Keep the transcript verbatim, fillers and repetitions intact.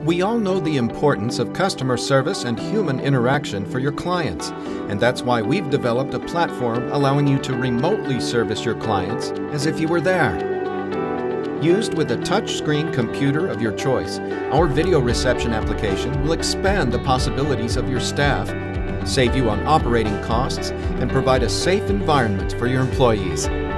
We all know the importance of customer service and human interaction for your clients, and that's why we've developed a platform allowing you to remotely service your clients as if you were there. Used with a touchscreen computer of your choice, our video reception application will expand the possibilities of your staff, save you on operating costs, and provide a safe environment for your employees.